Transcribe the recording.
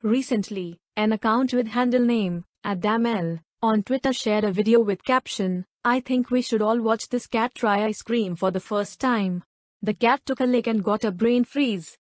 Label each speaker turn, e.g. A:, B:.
A: Recently, an account with handle name @daml on Twitter shared a video with caption, "I think we should all watch this cat try ice cream for the first time." The cat took a lick and got a brain freeze.